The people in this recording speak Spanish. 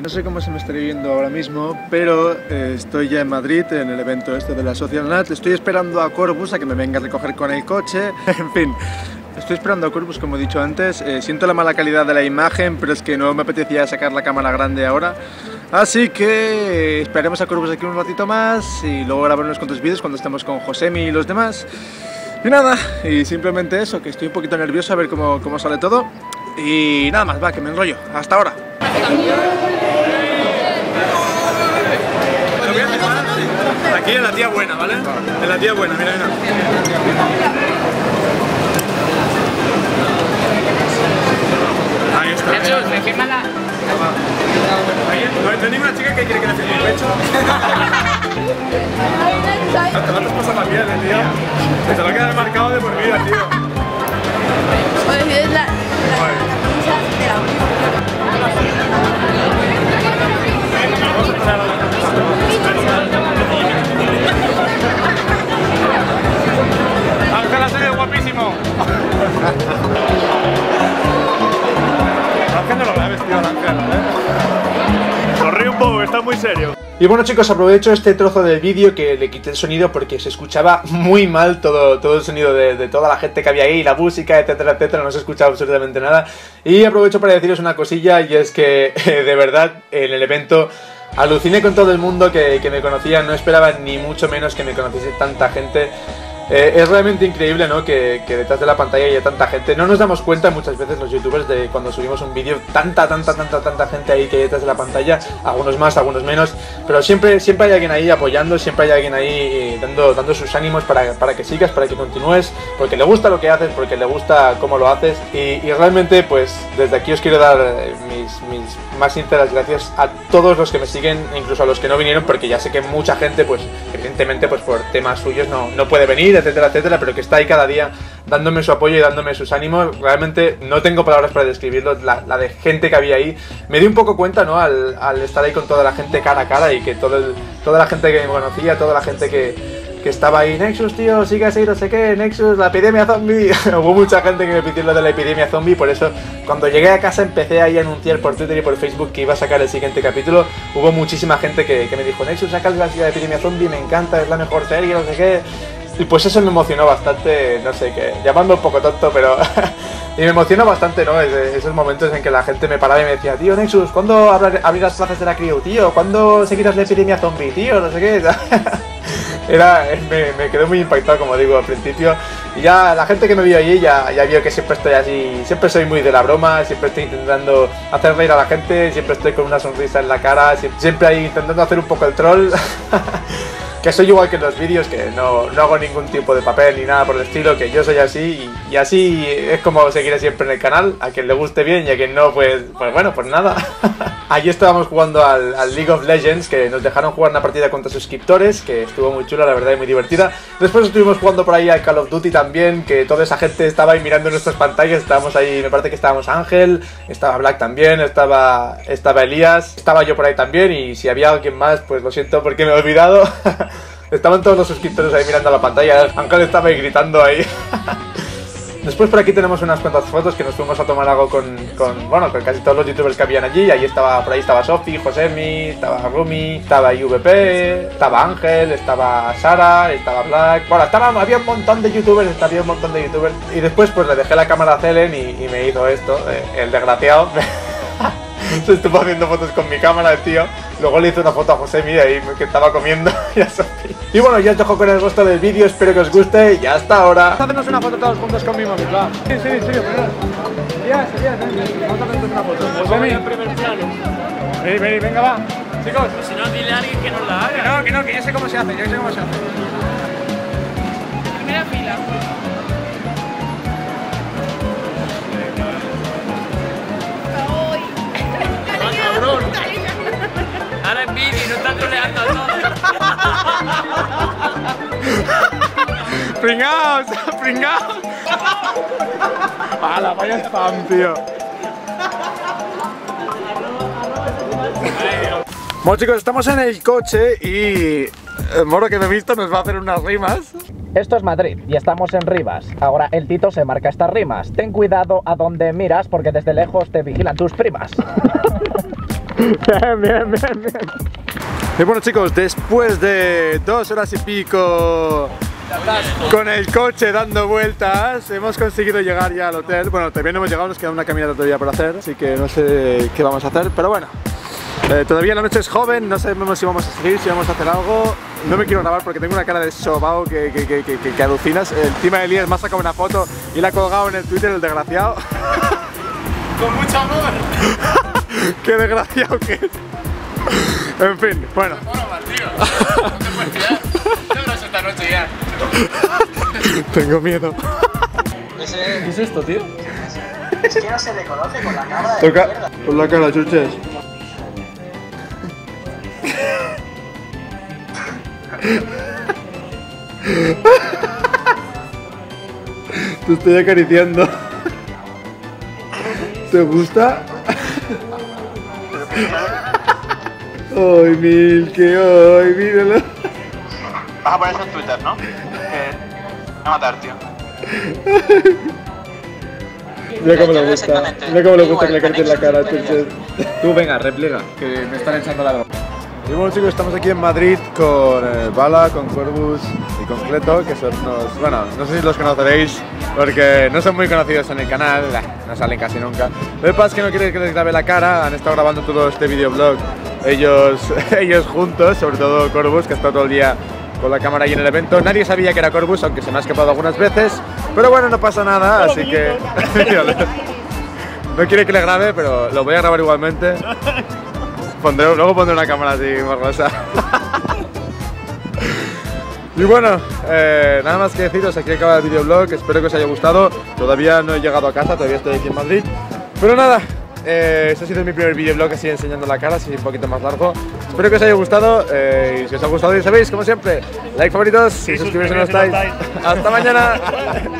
No sé cómo se me estaría viendo ahora mismo, pero estoy ya en Madrid, en el evento este de la Social Nat. Estoy esperando a Corbus a que me venga a recoger con el coche. En fin, estoy esperando a Corbus, como he dicho antes. Siento la mala calidad de la imagen, pero es que no me apetecía sacar la cámara grande ahora. Así que esperaremos a Corbus aquí un ratito más y luego grabar unos cuantos vídeos cuando estemos con Josemi y los demás. Y nada, y simplemente eso, que estoy un poquito nervioso a ver cómo sale todo. Y nada más, va, que me enrollo. Hasta ahora. Aquí en la tía buena, ¿vale? En la tía buena, mira, mira. Ahí está. Jesús, me firma la... No hay ninguna chica que quiere que le firme el pecho. Te vas a pasar la piel, tío. Se va a quedar marcado de por vida, tío. Oye, es la... Ángel ha salido guapísimo. Ángel no lo grabes, tío, Ángel, Sonríe un poco, está muy serio. Y bueno, chicos, aprovecho este trozo del vídeo que le quité el sonido porque se escuchaba muy mal todo el sonido de toda la gente que había ahí, la música, etcétera, etcétera, no se escuchaba absolutamente nada. Y aprovecho para deciros una cosilla, y es que de verdad en el evento aluciné con todo el mundo que me conocía, no esperaba ni mucho menos que me conociese tanta gente. Es realmente increíble, ¿no? Que detrás de la pantalla haya tanta gente. No nos damos cuenta muchas veces los youtubers de cuando subimos un vídeo, tanta gente ahí que hay detrás de la pantalla, algunos más, algunos menos, pero siempre hay alguien ahí apoyando, siempre hay alguien ahí dando sus ánimos para que sigas, para que continúes, porque le gusta lo que haces, porque le gusta cómo lo haces, y realmente pues desde aquí os quiero dar mis más sinceras gracias a todos los que me siguen, incluso a los que no vinieron, porque ya sé que mucha gente pues evidentemente pues por temas suyos no puede venir, etcétera, etcétera, pero que está ahí cada día dándome su apoyo y dándome sus ánimos. Realmente no tengo palabras para describirlo, la de gente que había ahí. Me di un poco cuenta, ¿no? Al estar ahí con toda la gente cara a cara y que toda la gente que me conocía, toda la gente que estaba ahí, Nexus, tío, sigue así, no sé qué, Nexus, la epidemia zombie. Hubo mucha gente que me pidió lo de la epidemia zombie, por eso cuando llegué a casa empecé ahí a anunciar por Twitter y por Facebook que iba a sacar el siguiente capítulo. Hubo muchísima gente que me dijo, Nexus, saca la epidemia zombie, me encanta, es la mejor serie, no sé qué. Y pues eso me emocionó bastante, no sé qué, llamándome un poco tonto, pero... y me emocionó bastante, ¿no? Esos momentos en que la gente me paraba y me decía, tío, Nexus, ¿cuándo abrirás plazas de la Crew, tío? ¿Cuándo seguirás la epidemia zombie, tío? No sé qué. Me quedé muy impactado, como digo, al principio. Y ya la gente que me vio allí ya vio que siempre estoy así, siempre soy muy de la broma, siempre estoy intentando hacer reír a la gente, siempre estoy con una sonrisa en la cara, siempre ahí intentando hacer un poco el troll. Que soy igual que en los vídeos, que no hago ningún tipo de papel ni nada por el estilo, que yo soy así y así es como seguiré siempre en el canal. A quien le guste bien y a quien no, pues bueno, pues nada. Allí estábamos jugando al League of Legends, que nos dejaron jugar una partida contra suscriptores, que estuvo muy chula, la verdad, y muy divertida. Después estuvimos jugando por ahí al Call of Duty también, que toda esa gente estaba ahí mirando nuestras pantallas. Estábamos ahí, me parece que estábamos Ángel, estaba Black también, estaba Elías, estaba yo por ahí también, y si había alguien más, pues lo siento porque me he olvidado. Estaban todos los suscriptores ahí mirando la pantalla, Ángel estaba ahí gritando ahí. Después por aquí tenemos unas cuantas fotos que nos fuimos a tomar algo con casi todos los youtubers que habían allí. Por ahí estaba Sofi, Josemi, estaba Rumi, estaba IVP, estaba Ángel, estaba Sara, estaba Black. Bueno, había un montón de youtubers, Y después pues le dejé la cámara a Celen y me hizo esto, el desgraciado. Se estuvo haciendo fotos con mi cámara, tío. Luego le hice una foto a Josemi ahí que estaba comiendo y a Sofi. Y bueno, ya os dejo con el resto del vídeo, espero que os guste y hasta ahora. Hacernos una foto todos juntos con mi móvil, va. Sí, en serio, perdón. Elías, vamos a hacernos una foto. Josemi, en primer plano. Vení, venga, va. Chicos. Si no, dile a alguien que nos la haga. Que no, que yo sé cómo se hace, Primera fila. Ahora en vídeo, no está troleando a todos. ¡Pringaos! ¡Hala, vaya spam, tío! Bueno, chicos, estamos en el coche y el moro que me he visto nos va a hacer unas rimas. Esto es Madrid y estamos en Rivas. Ahora el Tito se marca estas rimas. Ten cuidado a donde miras porque desde lejos te vigilan tus primas. Bien. Y bueno chicos, después de 2 horas y pico con el coche dando vueltas, hemos conseguido llegar ya al hotel. Bueno, todavía no hemos llegado, nos queda una caminata todavía por hacer, así que no sé qué vamos a hacer, pero bueno. Todavía la noche es joven, no sabemos si vamos a seguir, si vamos a hacer algo. No me quiero grabar porque tengo una cara de sobao que alucinas. Encima Elías me ha sacado una foto y la ha colgado en el Twitter, el desgraciado. Con mucho amor. Qué desgraciado que es. En fin, bueno. Bueno, tío. No te puedes fiar. ¿Qué horas esta noche ya? Tengo miedo. ¿Qué es esto, tío? Es que no se le conoce con la cámara de Toca mierda. por la cara, chuches. Te estoy acariciando. ¿Te gusta? ¡Ay, Milky! ¡Ay, míralo! Vas a poner eso en Twitter, ¿no? Me va a matar, tío. Mira cómo le gusta. Mira cómo le gusta que le acaricien la cara, chuches. Tú venga, repliega, que me están echando la droga. Y bueno chicos, estamos aquí en Madrid con Bala, con Corbus y con Cleto, que son unos, bueno, no sé si los conoceréis porque no son muy conocidos en el canal, no salen casi nunca. Lo que pasa es que no quieren que les grabe la cara, han estado grabando todo este videoblog ellos juntos, sobre todo Corbus, que ha estado todo el día con la cámara ahí en el evento. Nadie sabía que era Corbus, aunque se me ha escapado algunas veces, pero bueno, no pasa nada, así que... No quiere que le grabe, pero lo voy a grabar igualmente. Luego pondré una cámara así borrosa. Y bueno, nada más que deciros, aquí acaba el videoblog, espero que os haya gustado. Todavía no he llegado a casa, todavía estoy aquí en Madrid. Pero nada, este ha sido mi primer videoblog así enseñando la cara, así un poquito más largo. Espero que os haya gustado, y si os ha gustado ya sabéis, como siempre, like, favoritos, y suscribiros si no estáis. ¡Hasta mañana!